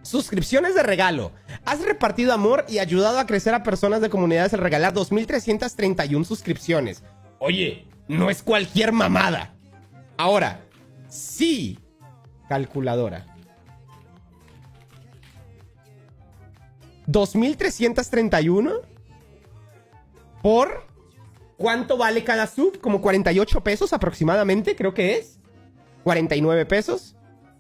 Suscripciones de regalo. Has repartido amor y ayudado a crecer a personas de comunidades al regalar 2.331 suscripciones. Oye, no es cualquier mamada. Ahora, sí, calculadora. 2.331 por... ¿Cuánto vale cada sub? Como 48 pesos aproximadamente, creo que es. 49 pesos.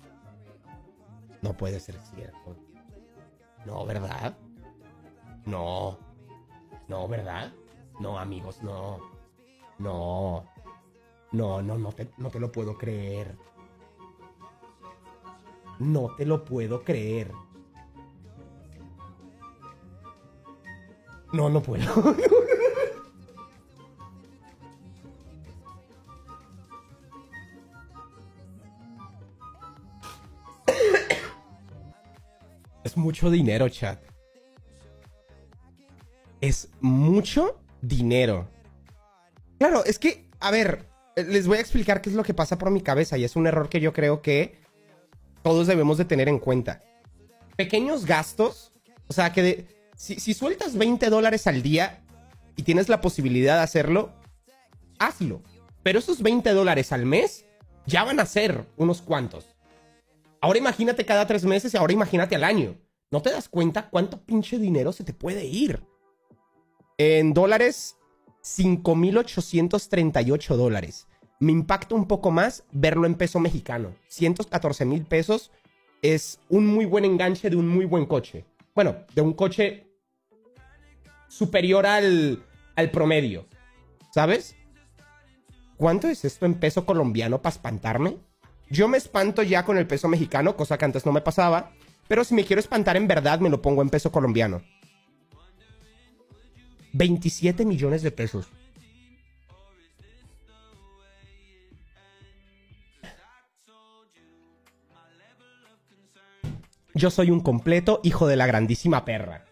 No puede ser cierto. No, ¿verdad? No. No, ¿verdad? No, amigos, no. No. No te lo puedo creer. No te lo puedo creer. No puedo. Es mucho dinero, chat. Es mucho dinero. Claro, es que, a ver, les voy a explicar qué es lo que pasa por mi cabeza y es un error que yo creo que todos debemos de tener en cuenta. Pequeños gastos, o sea, que si sueltas $20 al día y tienes la posibilidad de hacerlo, hazlo. Pero esos $20 al mes ya van a ser unos cuantos. Ahora imagínate cada 3 meses y ahora imagínate al año. ¿No te das cuenta cuánto pinche dinero se te puede ir? En dólares, $5,838. Me impacta un poco más verlo en peso mexicano. 114,000 pesos es un muy buen enganche de un muy buen coche. Bueno, de un coche superior al promedio. ¿Sabes? ¿Cuánto es esto en peso colombiano para espantarme? Yo me espanto ya con el peso mexicano, cosa que antes no me pasaba. Pero si me quiero espantar en verdad, me lo pongo en peso colombiano. 27 millones de pesos. Yo soy un completo hijo de la grandísima perra.